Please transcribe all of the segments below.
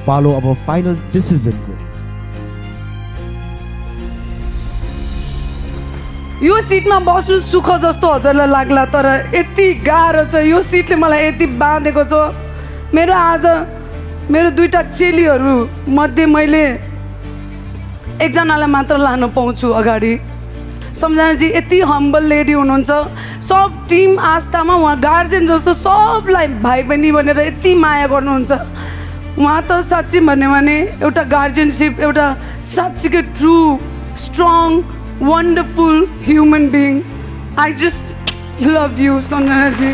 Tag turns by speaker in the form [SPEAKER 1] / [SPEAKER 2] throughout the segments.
[SPEAKER 1] पालो अब फाइनल डिसिजनको।
[SPEAKER 2] यो सिटमा बस्नु सुख जस्तो हजुरलाई लाग्ला, तर यति गाह्रो छ यो सिटले मलाई यति बाँधेको छ। मेरो आज मेरो दुईटा चेलीहरू मध्ये मैले एकजनालाई मात्र लान पाउँछु अगाडि। सम्झनाजी यति हम्बल लेडी हुनुहुन्छ, सब टिम आस्थामा उहाँ गार्जियन जस्तो सबलाई भाइ बहिनी भनेर यति माया गर्नुहुन्छ। उहाँ त साँच्ची भन्यो भने एउटा गार्जियनसिप, एउटा साँच्चीकै true strong wonderful human being. I just love you सम्झनाजी।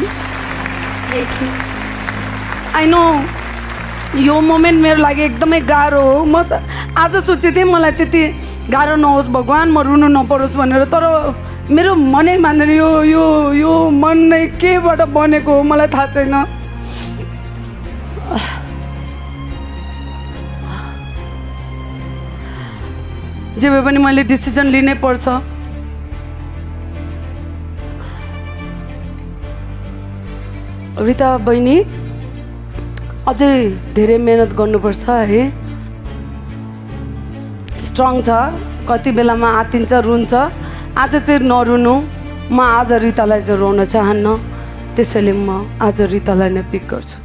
[SPEAKER 2] आई नो यो मोमेन्ट मेरो लागि एकदमै गाह्रो हो। म त आज सोचेको थिएँ मलाई त्यति गाह्रो नहोस् भगवान्, म रुनु नपरोस् भनेर, तर मेरो मनै मान्दैन। यो यो यो मन नै केबाट बनेको हो मलाई थाहा छैन। जे भए पनि मैले डिसिजन लिनै पर्छ। रिता बहिनी अझै धेरै मेहनत गर्नुपर्छ है। स्ट्रङ छ, कति बेलामा आत्तिन्छ, रुन्छ। आज चाहिँ नरुनु। म आज रितालाई चाहिँ रोन चाहन्न, त्यसैले म आज रितालाई नै पिक गर्छु।